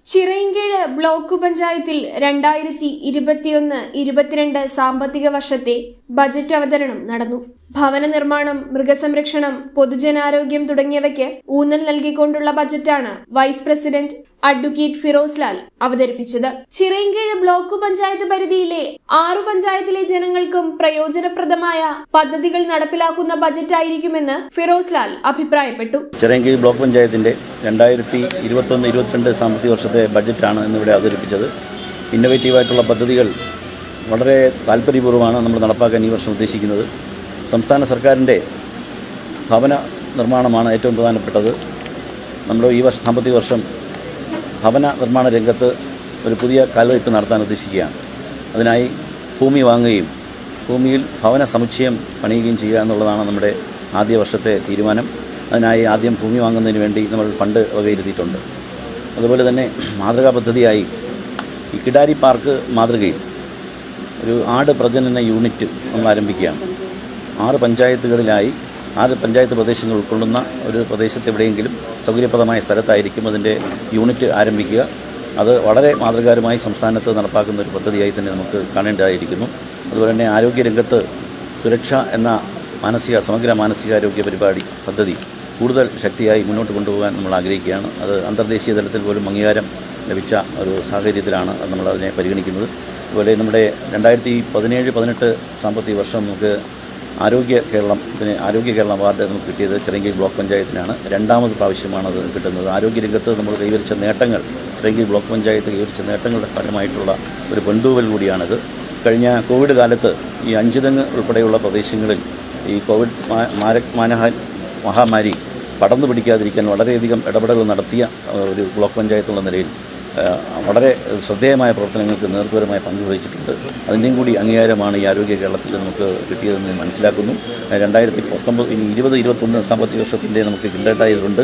Chirayinkeezhu block പഞ്ചായത്തിൽ 2021-22 സാമ്പത്തിക വർഷത്തെ ബജറ്റ് അവതരണം നടന്നു. ഭവന നിർമ്മാണം, മൃഗസംരക്ഷണം, പൊതുജനാരോഗ്യം തുടങ്ങിയവയ്ക്ക് ഊന്നൽ നൽകിക്കൊണ്ടുള്ള ബജറ്റാണ് vice president advocate Firoz Lal അവതരിപ്പിച്ചത്. ചിറയിൻകീഴ് ബ്ലോക്ക് പഞ്ചായത്ത് പരിധിയിലെ 6 പഞ്ചായത്തിലെ ജനങ്ങൾക്കും പ്രയോജനപ്രദമായ പദ്ധതികൾ നടപ്പിലാക്കുന്ന ബജറ്റായിരിക്കുമെന്ന് ഫിറോസ് ലാൽ അഭിപ്രായപ്പെട്ടു. ചിറയിൻകീഴ് ബ്ലോക്ക് പഞ്ചായത്തിന്റെ 2021-22 സാമ്പത്തിക വർഷത്തെ ബജറ്റാണ് ഇന്നിവിടെ അവതരിപ്പിച്ചത്. ഇന്നോവേറ്റീവായിട്ടുള്ള പദ്ധതികൾ വളരെ താല്പര്യപൂർവ്വമാണ് നമ്മൾ നടപ്പാക്കാൻ ഈ വർഷം ഉദ്ദേശിക്കുന്നത്. സംസ്ഥാന സർക്കാരിൻ്റെ ഭവന നിർമ്മാണമാണ് ഏറ്റവും പ്രധാനപ്പെട്ടത്. നമ്മൾ ഈ സാമ്പത്തിക വർഷം ഭവന നിർമ്മാണ രംഗത്ത് ഒരു പുതിയ കാൽവയ്പ് നടത്താൻ ഉദ്ദേശിക്കുകയാണ്. അതിനായി ഭൂമി വാങ്ങുകയും ഭൂമിയിൽ ഭവന സമുച്ചയം പണിയുകയും ചെയ്യുക എന്നുള്ളതാണ് നമ്മുടെ ആദ്യ വർഷത്തെ തീരുമാനം. അതിനായി ആദ്യം ഭൂമി വാങ്ങുന്നതിന് വേണ്ടി നമ്മൾ ഫണ്ട് വകയിരുത്തിയിട്ടുണ്ട്. അതുപോലെ തന്നെ മാതൃകാ പദ്ധതിയായി ഈ കിടാരി പാർക്ക് മാതൃകയിൽ ഒരു ആട് പ്രജനന യൂണിറ്റ് നമ്മൾ ആരംഭിക്കുകയാണ്. 6 പഞ്ചായത്തുകളിലായി 6 പഞ്ചായത്ത് പ്രദേശങ്ങൾ ഉൾക്കൊള്ളുന്ന ഒരു പ്രദേശത്ത് എവിടെയെങ്കിലും സൗകര്യപ്രദമായ സ്ഥലത്തായിരിക്കും അതിൻ്റെ യൂണിറ്റ് ആരംഭിക്കുക. അത് വളരെ മാതൃകാപരമായി സംസ്ഥാനത്ത് നടപ്പാക്കുന്ന ഒരു പദ്ധതിയായി തന്നെ നമുക്ക് കാണേണ്ടതായിരിക്കുന്നു. അതുപോലെ തന്നെ ആരോഗ്യരംഗത്ത് സുരക്ഷ എന്ന സമഗ്ര മാനസികാരോഗ്യ പദ്ധതി കൂടുതൽ ശക്തിയായി മുന്നോട്ട് കൊണ്ടുപോകാൻ നമ്മൾ ആഗ്രഹിക്കുകയാണ്. അത് അന്തർദേശീയ തലത്തിൽ പോലും അംഗീകാരം ലഭിച്ച ഒരു സാഹചര്യത്തിലാണ് നമ്മളതിനെ പരിഗണിക്കുന്നത്. അതുപോലെ നമ്മുടെ 2017-18 സാമ്പത്തിക വർഷം നമുക്ക് ആരോഗ്യ കേരളം അവാർഡ് നമുക്ക് കിട്ടിയത് ചിറയിൻകീഴ് ബ്ലോക്ക് പഞ്ചായത്തിനാണ്. 2ാമത് പ്രാവശ്യമാണ് അത് കിട്ടുന്നത്. ആരോഗ്യരംഗത്ത് നമ്മൾ കൈവരിച്ച നേട്ടങ്ങൾ, ചിറയിൻകീഴ് ബ്ലോക്ക് പഞ്ചായത്ത് കൈവരിച്ച നേട്ടങ്ങളുടെ ഫലമായിട്ടുള്ള ഒരു പൊൻതൂവൽ കൂടിയാണിത്. കഴിഞ്ഞ കോവിഡ് കാലത്ത് ഈ അഞ്ചുതെങ്ങ് ഉൾപ്പെടെയുള്ള പ്രദേശങ്ങളിൽ ഈ കോവിഡ് മഹാമാരി പടർന്നു പിടിക്കാതിരിക്കാൻ വളരെയധികം ഇടപെടലുകൾ നടത്തിയ ഒരു ബ്ലോക്ക് പഞ്ചായത്തുള്ള നിലയിൽ വളരെ ശ്രദ്ധേയമായ പ്രവർത്തനങ്ങൾക്ക് നേതൃത്വപരമായ പങ്ക് വഹിച്ചിട്ടുണ്ട്. അതിൻ്റെയും കൂടി അംഗീകാരമാണ് ഈ ആരോഗ്യ കേരളത്തിൽ നമുക്ക് കിട്ടിയതെന്ന് മനസ്സിലാക്കുന്നു. 2019-21 സാമ്പത്തിക വർഷത്തിൻ്റെ നമുക്ക് കിണ്ടേണ്ടതായതുകൊണ്ട്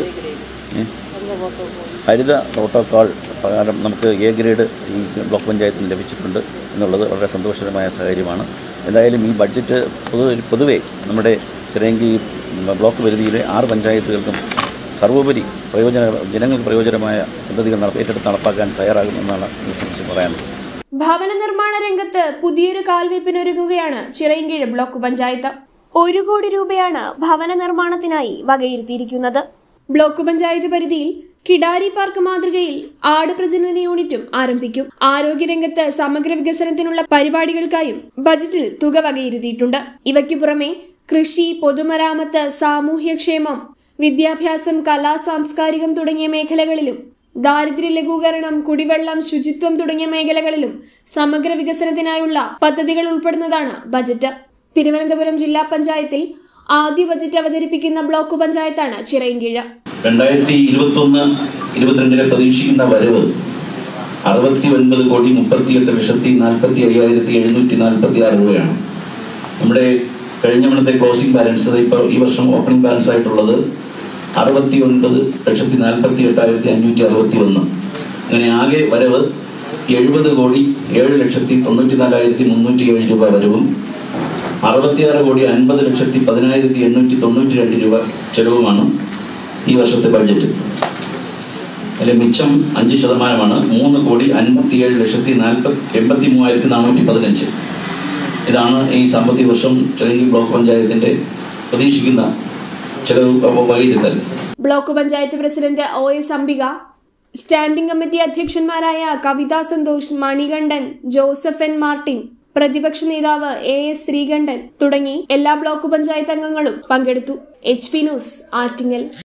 ഹരിത പ്രോട്ടോക്കോൾ പ്രകാരം നമുക്ക് എ ഗ്രേഡ് ഈ ബ്ലോക്ക് പഞ്ചായത്തിന് ലഭിച്ചിട്ടുണ്ട് എന്നുള്ളത് വളരെ സന്തോഷകരമായ സാഹചര്യമാണ്. എന്തായാലും ഈ ബഡ്ജറ്റ് പൊതുവെ നമ്മുടെ ചിറയിൻകീഴ് ബ്ലോക്ക് പരിധിയിലെ 6 പഞ്ചായത്തുകൾക്കും സർവോപരി ജനങ്ങൾക്ക് പ്രയോജനമായ പദ്ധതികൾ ഏറ്റെടുത്ത് നടപ്പാക്കാൻ തയ്യാറാകുമെന്നാണ് ഇതിനെ സംബന്ധിച്ച് പറയാനുള്ളത്. ഭവന നിർമ്മാണ രംഗത്ത് പുതിയൊരു കാൽവയ്പിനൊരുങ്ങുകയാണ് ചിറയിൻകീഴ് ബ്ലോക്ക് പഞ്ചായത്ത്. 1 കോടി രൂപയാണ് ഭവന നിർമ്മാണത്തിനായി വകയിരുത്തിയിരിക്കുന്നത്. ബ്ലോക്ക് പഞ്ചായത്ത് പരിധിയിൽ കിടാരി പാർക്ക് മാതൃകയിൽ ആട് പ്രജനന യൂണിറ്റും ആരംഭിക്കും. ആരോഗ്യരംഗത്ത് സമഗ്ര വികസനത്തിനുള്ള പരിപാടികൾക്കായും ബജറ്റിൽ തുക വകയിരുത്തിയിട്ടുണ്ട്. ഇവയ്ക്കു പുറമെ കൃഷി, പൊതുമരാമത്ത്, സാമൂഹ്യക്ഷേമം, വിദ്യാഭ്യാസം, കലാ, സാംസ്കാരികം തുടങ്ങിയ മേഖലകളിലും ദാരിദ്ര്യ ലഘൂകരണം, കുടിവെള്ളം, ശുചിത്വം തുടങ്ങിയ മേഖലകളിലും സമഗ്ര വികസനത്തിനായുള്ള പദ്ധതികൾ ഉൾപ്പെടുന്നതാണ് ബജറ്റ്. തിരുവനന്തപുരം ജില്ലാ പഞ്ചായത്തിൽ ആദ്യ ബജറ്റ് അവതരിപ്പിക്കുന്ന ബ്ലോക്ക് പഞ്ചായത്താണ് ചിറയിൻകീഴ്. 2021-22 പ്രതീക്ഷിക്കുന്ന വരവ് 69,38,45,746 രൂപയാണ്. നമ്മുടെ കഴിഞ്ഞ മണത്തെ ക്ലോസിംഗ് ബാലൻസ് ഇപ്പോൾ ഈ വർഷം ഓപ്പണിംഗ് ബാലൻസ് ആയിട്ടുള്ളത് 69,48,561. അങ്ങനെ ആകെ വരവ് 70,07,94,307 രൂപ വരവും 66,50,10,892 രൂപ ചെലവുമാണ് ഈ വർഷത്തെ ബഡ്ജറ്റ്. അതിലെ മിച്ചം 5%. 3,57,83,415. ഇതാണ് ഈ സാമ്പത്തിക വർഷം ചിറയിൻകീഴ് ബ്ലോക്ക് പഞ്ചായത്തിന്റെ പ്രതീക്ഷിക്കുന്ന ചെലവ് വകയിരുത്തൽ. Block panchayat president OS Ambika, standing committee അധ്യക്ഷന്മാരായ കവിത സന്തോഷ്, മണികണ്ഠൻ, ജോസഫ് N മാർട്ടിൻ, പ്രതിപക്ഷ നേതാവ് AS ശ്രീകണ്ഠൻ തുടങ്ങി എല്ലാ ബ്ലോക്ക് പഞ്ചായത്ത് അംഗങ്ങളും പങ്കെടുത്തു. HP news, Attingal.